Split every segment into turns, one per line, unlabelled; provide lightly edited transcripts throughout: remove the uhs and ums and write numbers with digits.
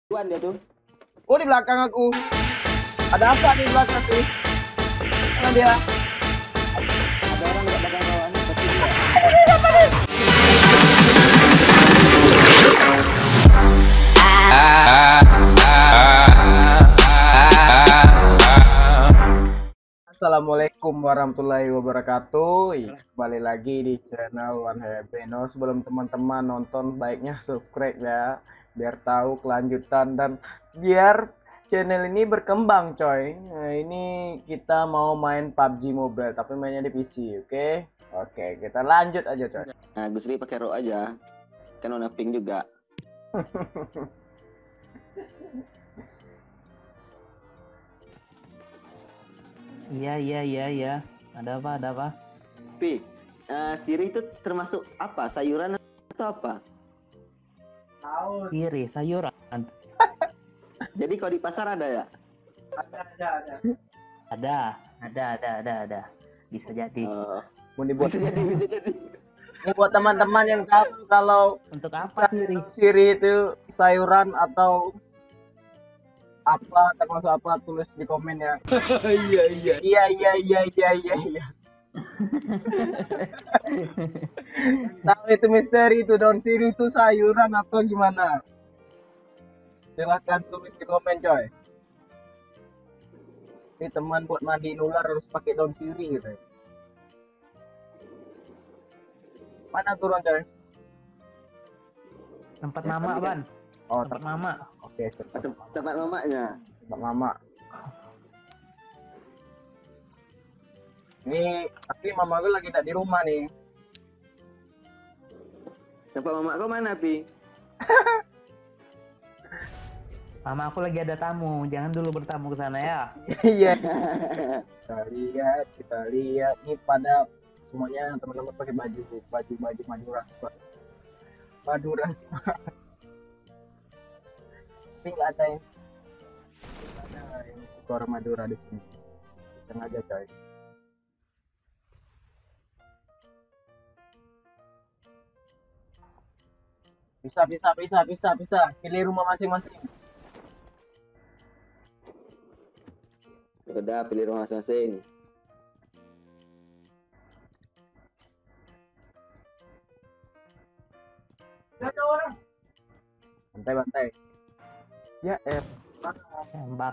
Iwan dia tuh.
Oh, di belakang aku. Ada apa di belakang sih? Mana dia?
Ada orang dekat belakang kawan. Tapi dia.
Assalamualaikum warahmatullahi wabarakatuh. Kembali lagi di channel One Happy. No, sebelum teman-teman nonton, baiknya subscribe ya, biar tahu kelanjutan dan biar channel ini berkembang, coy. Nah, ini kita mau main PUBG Mobile, tapi mainnya di PC, oke? Oke, kita lanjut aja, coy.
Nah, Gusri pakai rok aja. Kan warna pink juga.
Iya. Ada apa?
Pi, sirih itu termasuk apa? Sayuran atau apa?
Kiri, sayuran.
Jadi kalau di pasar ada ya?
Ada. Bisa jadi.
Mau dibuat
Bisa jadi.
ini buat teman-teman yang tahu kalau
Untuk apa sih?
siri itu sayuran atau apa, termasuk apa, tulis di komen ya. Iya. Tahu itu misteri itu daun sirih itu sayuran atau gimana? Silahkan tulis di komen, coy. Ini teman buat mandiin ular harus pakai daun sirih gitu. Mana turun, coy?
Tempat
Ya,
mama,
tapi
Ban.
Oh,
Tempat mama.
oke,
Tempat mamanya.
tempat mama. Ini tapi mama gue lagi tidak di rumah nih.
Tempat mama kau mana, Pi?
Mama aku lagi ada tamu. Jangan dulu bertamu ke sana ya.
Iya. Kita lihat nih, pada semuanya teman-teman pakai baju Maduras, Pak. Maduras, Pak. Tapi nggak ada yang suka orang Madura di sini. Sengaja, coy. Bisa. Pilih rumah masing-masing.
Udah pilih rumah masing-masing.
Bantai. Ya,
Tembak.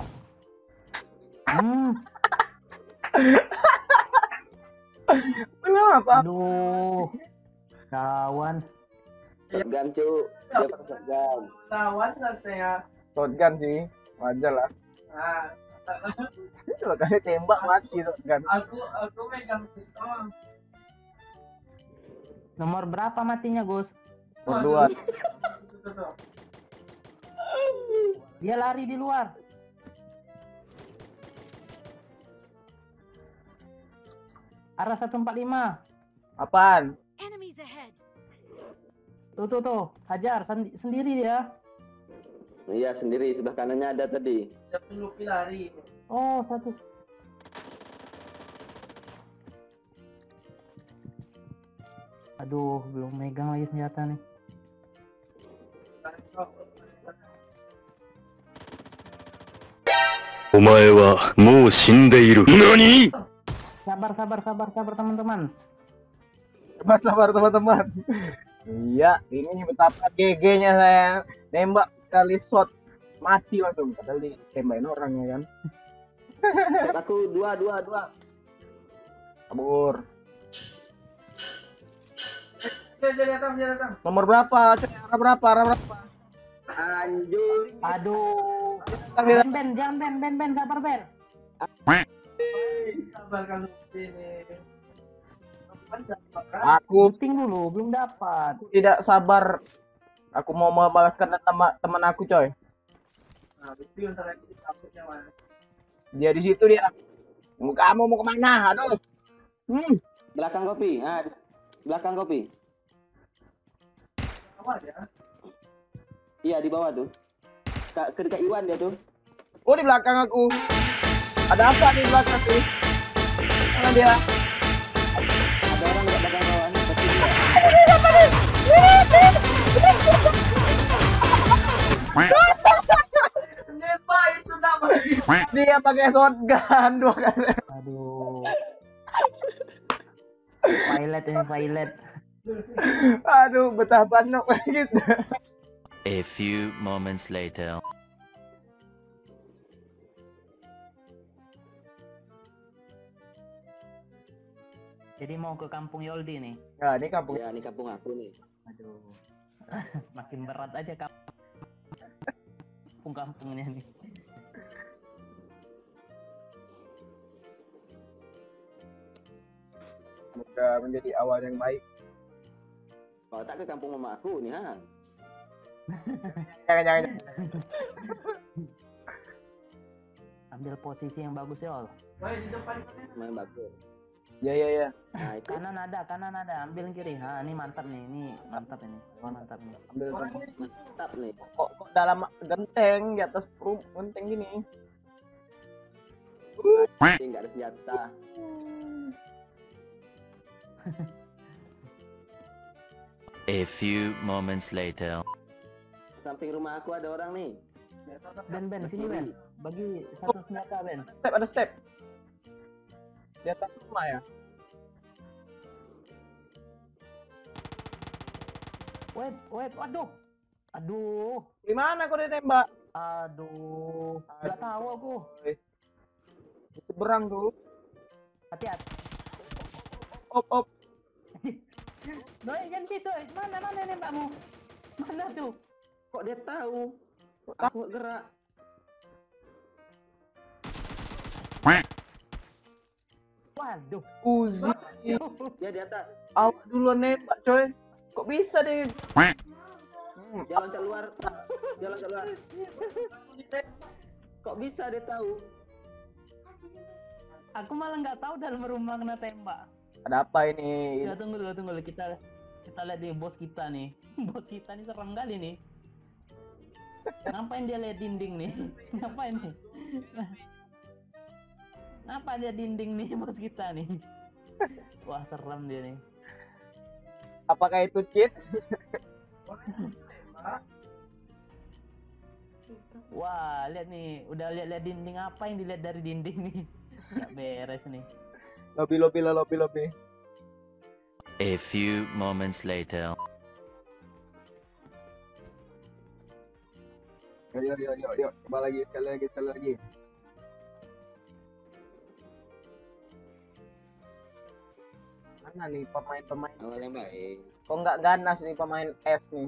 belum apa?
Aduh. Kawan.
Shotgun, cu. Dia pakai shotgun.
Lawan ya. Shotgun sih, wajar lah. Makanya tembak mati shotgun. Aku megang pistol.
Nomor berapa matinya, Gus?
Berdua.
Dia lari di luar. Arah 145.
Apaan?
Enemies ahead.
Tuh. Hajar sendiri dia.
Iya, sendiri. Sebelah kanannya ada tadi.
Satu Lucky lari.
Oh, satu. Aduh, belum megang lagi senjata nih.
Omae wa mou shindeiru. Nani?
Sabar teman-teman.
Sabar teman-teman. Iya, ini betapa GG-nya saya. Nembak sekali shot mati langsung. Padahal ditembakin orang ya kan.
Aku dua.
Kabur. Dia datang. Nomor berapa? Arah berapa?
Anjur.
Aduh.
Dia datang.
Ben, jangan Ben, sabar Ben.
Sabar kalau ini. Aku
Shooting dulu, belum dapat.
tidak sabar. Aku mau membalaskan teman aku, coy. Dia di situ dia. Kamu mau kemana? Aduh.
Belakang kopi. Belakang kopi. Iya, di bawah tuh. Ke dekat Iwan dia tuh.
Oh, di belakang aku. Ada apa di belakang sih? Mana dia?
Ada orang dekat belakang kawan. Tapi dia.
Nembak itu namanya. Dia pakai shotgun 2 kali.
Aduh. Pilot ini pilot.
Aduh, betapa nok gitu.
A few moments later.
Jadi mau ke kampung Yoldi nih.
Nah, ini kampung.
Ya, ini kampung aku nih.
Aduh. Makin berat aja kampung-kampungnya nih.
Semoga menjadi awal yang baik.
Kalau tak ke kampung mama aku nih, ha.
Jangan.
Ambil posisi yang bagus ya, Ol.
Main bagus.
Ya.
Nah, itu
Kanan ada, ambil kiri. Nah, ini mantap nih, mantap nih.
Ambil
mantap nih.
kok dalam genteng di atas perut genteng gini.
Enggak ada senjata.
A few moments later.
Samping rumah aku ada orang nih.
Ben, sini Ben. Bagi satu senjata Ben.
Ada step. Di atas rumah ya.
Wait, aduh,
Di mana kau ditembak?
nggak tahu aku.
Di seberang tuh.
Hati-hati.
Op.
Doi, jangan situ. Mana nembakmu? Mana tuh?
Kok dia tahu? Aku nggak gerak.
Waduh.
Uzi.
Dia di atas.
Awak duluan nembak, coy. Kok bisa deh?
Dia loncat luar. Kok bisa dia tahu?
Aku malah nggak tahu dalam rumah kena tembak.
Ada apa ini?
Ya, tunggu dulu. Kita lihat nih bos kita nih. Bos kita nih serem kali nih. Ngapain dia lihat dinding nih? Ngapain nih? Kenapa dia dinding nih bos kita nih? Wah, serem dia nih.
Apakah itu cheat?
Wah, lihat nih, udah lihat dinding, apa yang dilihat dari dinding nih? Nggak beres nih.
Lobby.
A few moments later.
Yuk. Coba lagi, sekali lagi. Mana nih pemain?
Awal yang baik.
Kok nggak ganas nih pemain S nih?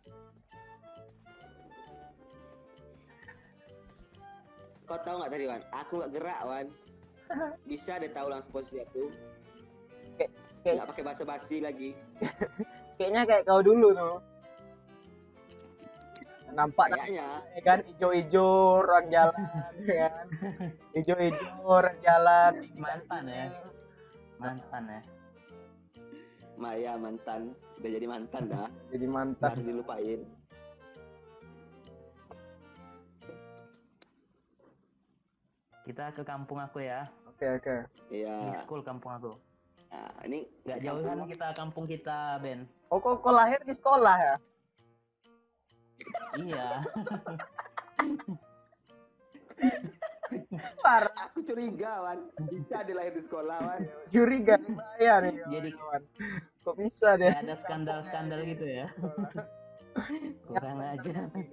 Kau tahu nggak tadi, Wan? Aku nggak gerak, Wan. Bisa dia tahu langsung posisi aku.
Kayak
Nggak pakai basa-basi lagi.
kayaknya kayak kau dulu tuh. Nampak
Kayaknya.
ya kan ijo-ijo orang jalan ya kan. Ijo-ijo orang jalan.
Mantan ya.
Maya mantan. Udah jadi mantan dah.
Jadi mantan.
Harus dilupain.
Kita ke kampung aku ya.
Oke.
Iya.
Di school kampung aku.
Nah, ini
Gak jauhan kita kampung kita, Ben.
Oh, kok lahir di sekolah ya?
Iya.
Parah.
Aku curiga, Wan. Bisa dia lahir di sekolah, Wan.
Curiga nih saya nih.
Jadi
kawan. Kok bisa deh?
ada skandal gitu ya. Kurang aja.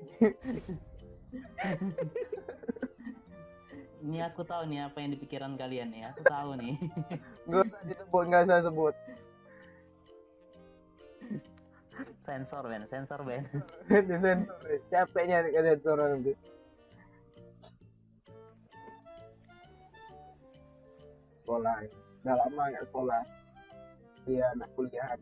Ini aku tahu nih apa yang di pikiran kalian ya. Aku tahu nih.
Nggak usah sebut.
Sensor Ben.
Disensor deh. Capeknya nih sensor nanti. Sekolah. Udah lama nggak sekolah. Iya, anak kuliahan.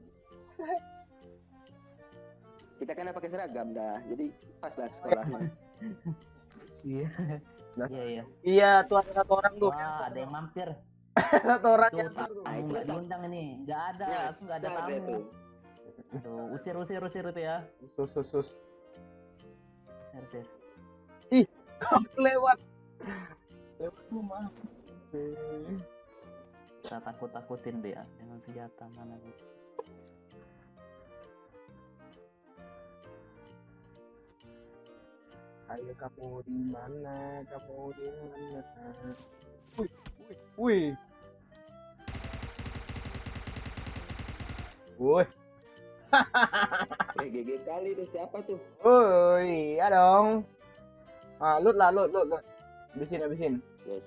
Kita kan pakai seragam dah. Jadi pas lah sekolah, Mas.
Iya.
Nah.
Iya.
Iya, tuh ada satu orang tuh.
Wah, ada yang mampir.
Satu orang
Tuh,
yang
tamu
itu
nggak
satu.
diundang ini. Nggak ada, aku nggak ada
Nyasar dia
tamu.
tuh.
Tuh, usir itu ya.
sus.
Usir.
Lewat rumah.
Kita takut-takutin dia dengan senjata mana nih.
Ayo kamu di mana? Kamu di mana? Wih, wih, wih,
GG kali itu siapa tuh?
wih, ya dong. Ah, loot lah, loot. Habisin.
Yes.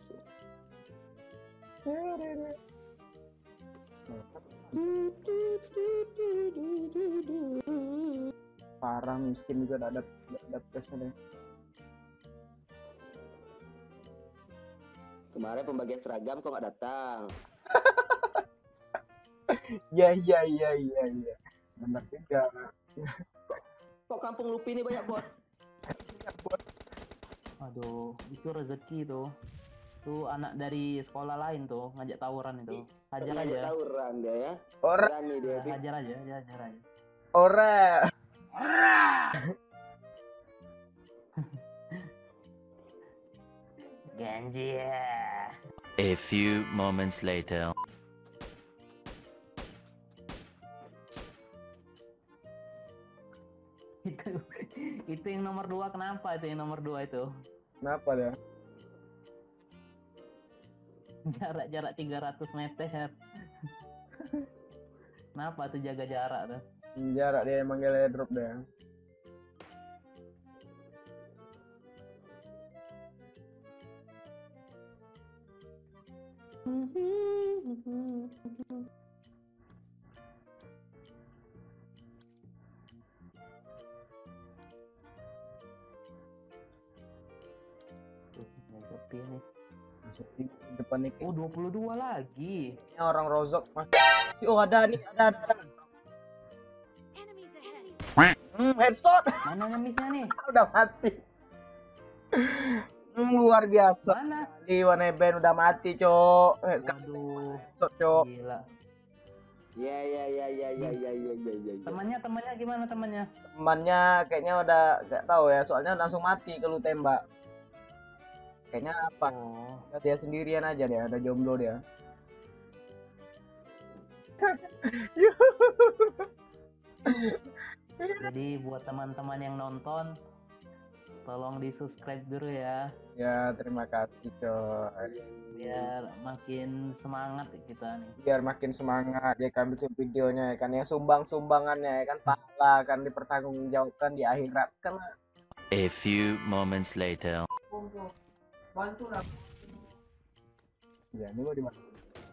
Parah, miskin juga ada flashnya deh.
Kemarin pembagian seragam kok nggak datang?
Iya. Benar juga.
Kok kampung Lupi ini banyak bot?
Aduh, itu rezeki tuh. Tuh anak dari sekolah lain tuh ngajak tawuran itu. Hajar
Ngajak
aja.
tawuran dia ya.
Ora,
Berani dia.
Ya,
Pi.
hajar aja.
ora.
Genji ya.
A few moments later.
itu itu yang nomor 2 kenapa itu yang nomor 2 itu?
Kenapa dia?
Jarak 300 meter. Kenapa tuh jaga jarak tuh?
Jarak dia manggil airdrop dia.
Sepi nih.
Sepi depan nih.
Oh, 22 lagi.
Ini orang rozok mas. Oh ada nih, ada.
Enemies ahead.
Headshot.
Mana ngemisnya nih?
Udah mati. Luar biasa.
Mana?
Di One Band udah mati, Cok.
Waduh,
Headshot, Cok.
gila.
Ya.
Temannya gimana temannya?
Temannya kayaknya udah gak tahu ya, soalnya langsung mati kalau tembak. Kayaknya apa?
Oh,
Dia sendirian aja dia, ada jomblo dia.
jadi buat teman-teman yang nonton, tolong di subscribe dulu ya,
Ya, terima kasih, coy.
biar makin semangat kita nih.
Biar makin semangat ya kan bikin videonya ya kan ya, sumbangannya ya kan, pahala kan dipertanggungjawabkan di akhirat kan.
A few moments later.
Bantu lah. Ya, ini mau di mana?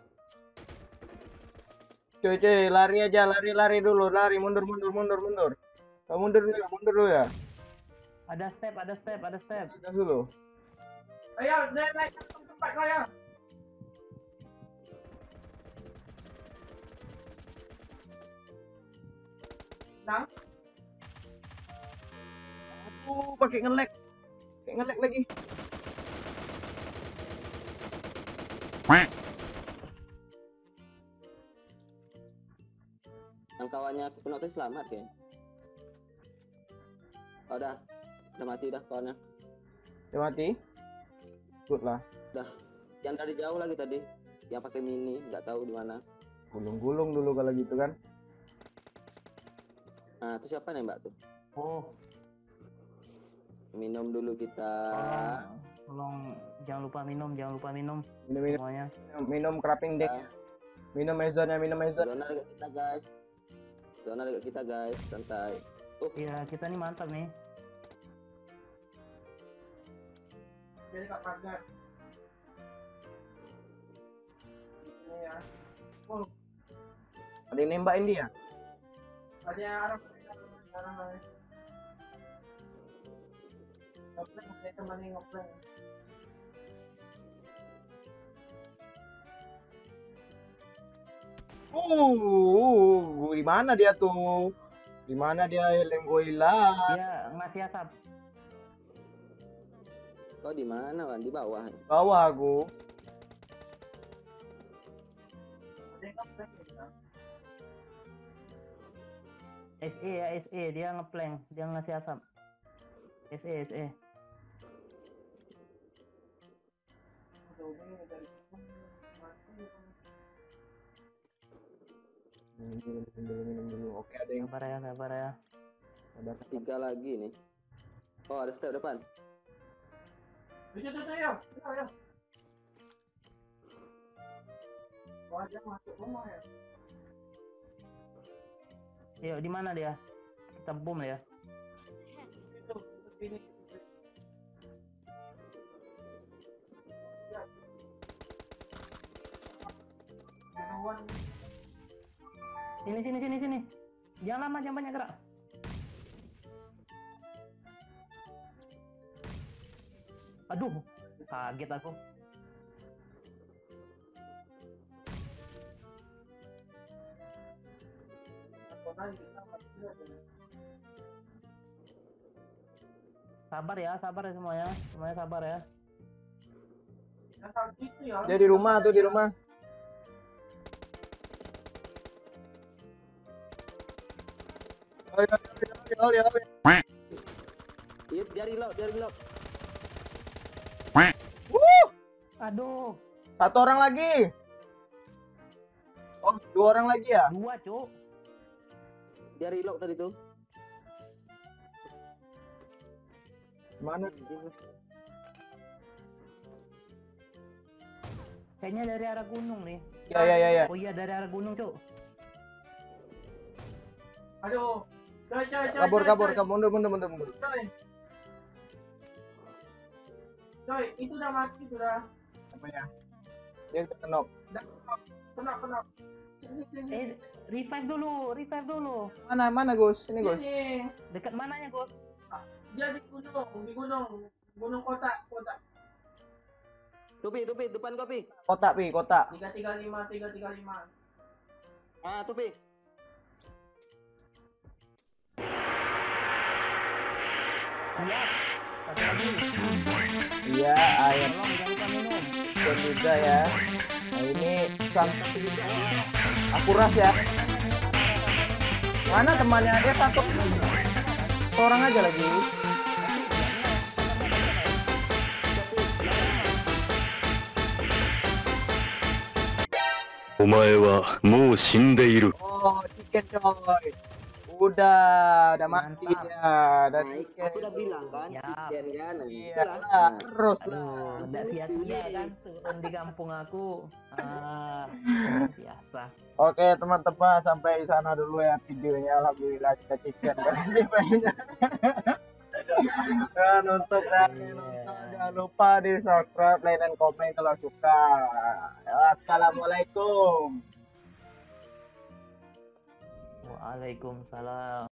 Cuy, lari aja, lari dulu, mundur. Kamu mundur dulu ya.
Ada step.
Gas dulu. Ayo, naik tempat kau ya. Nah. Aduh, pakai nge-lag. Kayak nge-lag lagi.
Yang kawannya penonton selamat ya. Oh, udah mati dah kawannya.
Dia mati. Good lah.
Yang dari jauh lagi tadi, yang pakai mini, nggak tahu di mana.
Gulung dulu kalau gitu kan.
Nah, itu siapa nih Mbak tuh?
Oh,
Minum dulu kita.
tolong jangan lupa minum
Minum
semuanya.
crapping deck.
Nah,
Minum mezonnya.
Zona dekat kita guys, santai.
Iya, kita nih mantap nih.
Jadi Kak Pagar. Ini ya. Oh. Ada yang nembakin dia. Ada orang ngeplank teman yang ngeplank. Di mana dia tuh? Di mana dia helm gue hilang?
Dia ngasih asap.
Kau di mana, Wan? Di bawah.
Bawah aku.
SE ya, SE dia ngeplank, dia ngasih asap. SE.
Minum dulu. Oke, ada yang
Sabar ya.
ada
3 lagi nih. Oh, ada step depan.
Ayo. Wajah masuk rumah ya.
Yuk, di mana dia? Kita bom ya.
Itu sini.
Sini. Jangan lama, jangan banyak gerak. Aduh, kaget aku. Sabar ya semuanya. Semuanya sabar ya.
Dia di rumah tuh, di rumah. Ayo.
Yuk, dia reload.
Aduh,
Satu orang lagi. Oh, 2 orang lagi ya?
2, Cuk.
Dia reload tadi tuh.
Mana?
Kayaknya dari arah gunung nih.
Ya.
Oh iya, dari arah gunung, Cuk.
Aduh. Kabur. Mundur. Coy, itu udah mati sudah. Apa ya? Dia ketenok. Kena. Sini.
Revive dulu.
Mana Gus? Ini Gus.
Dekat mananya, Gus?
Dia di gunung kotak.
Tupi, depan kopi.
Kotak. 335.
Ah, Tupi.
Iya. Satu lagi.
Iya, air
Tolong jangan lupa minum.
juga ya. Nah, ini aku ras ya. Mana temannya? Dia satu orang aja lagi.
お前はもう死んでいる。
Oh, chicken coy. Udah mati
Mantap.
dia. Udah
Nah,
chicken.
aku udah bilang kan,
Siap.
chicken kan. Nah,
Iya,
itulah.
lah, terus lah.
Aduh, enggak sia-sia kan turun di kampung aku. Biasa.
Oke teman-teman, sampai di sana dulu ya videonya. Alhamdulillah kita chicken banyak. Dan untuk yang nonton jangan lupa di subscribe, like, dan komen kalau suka. Assalamualaikum.
Waalaikumsalam.